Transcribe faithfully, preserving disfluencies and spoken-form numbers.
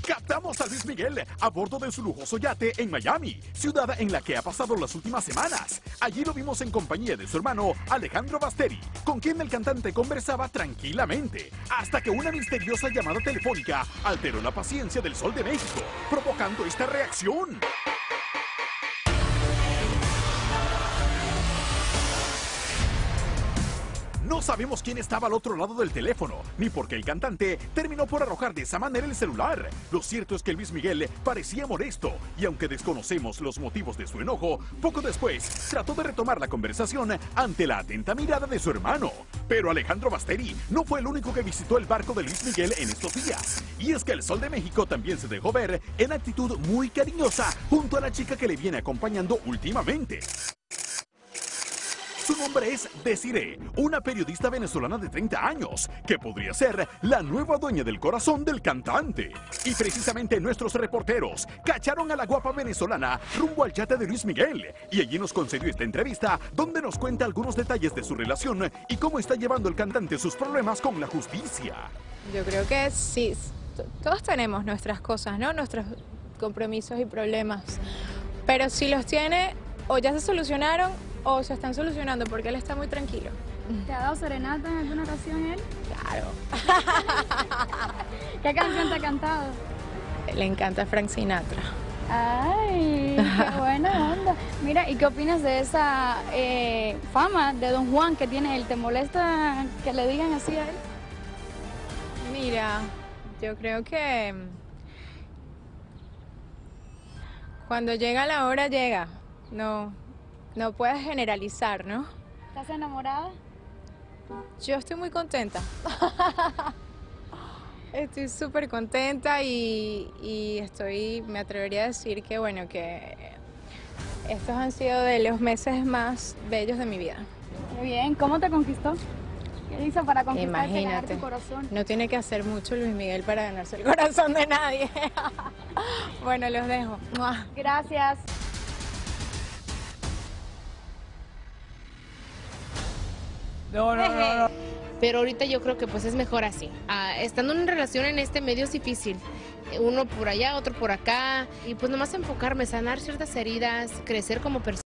Captamos a Luis Miguel a bordo de su lujoso yate en Miami, ciudad en la que ha pasado las últimas semanas. Allí lo vimos en compañía de su hermano Alejandro Basteri, con quien el cantante conversaba tranquilamente, hasta que una misteriosa llamada telefónica alteró la paciencia del Sol de México, provocando esta reacción. No sabemos quién estaba al otro lado del teléfono, ni por qué el cantante terminó por arrojar de esa manera el celular. Lo cierto es que Luis Miguel parecía molesto, y aunque desconocemos los motivos de su enojo, poco después trató de retomar la conversación ante la atenta mirada de su hermano. Pero Alejandro Basteri no fue el único que visitó el barco de Luis Miguel en estos días. Y es que el Sol de México también se dejó ver en actitud muy cariñosa junto a la chica que le viene acompañando últimamente. Su nombre es Desiree, una periodista venezolana de treinta años, que podría ser la nueva dueña del corazón del cantante. Y precisamente nuestros reporteros cacharon a la guapa venezolana rumbo al yate de Luis Miguel, y allí nos concedió esta entrevista donde nos cuenta algunos detalles de su relación y cómo está llevando el cantante sus problemas con la justicia. Yo creo que sí, todos tenemos nuestras cosas, ¿no? Nuestros compromisos y problemas, pero si los tiene o ya se solucionaron o se están solucionando, porque él está muy tranquilo. ¿Te ha dado serenata en alguna ocasión él? Claro. ¿Qué canción te ha cantado? Le encanta Frank Sinatra. Ay, qué buena onda. Mira, ¿y qué opinas de esa eh, fama de Don Juan que tiene él? ¿Te molesta que le digan así a él? Mira, yo creo que cuando llega la hora, llega. No, no puedes generalizar, ¿no? ¿Estás enamorada? Yo estoy muy contenta. Estoy súper contenta y, y estoy, me atrevería a decir que, bueno, que estos han sido de los meses más bellos de mi vida. Muy bien, ¿cómo te conquistó? ¿Qué hizo para conquistarte y ganar Imagínate, tu corazón? no tiene que hacer mucho Luis Miguel para ganarse el corazón de nadie. Bueno, los dejo. Gracias. No, no, no, no. Pero ahorita yo creo que pues es mejor así. Ah, estando en una relación en este medio es difícil. Uno por allá, otro por acá. Y pues nomás enfocarme, sanar ciertas heridas, crecer como persona.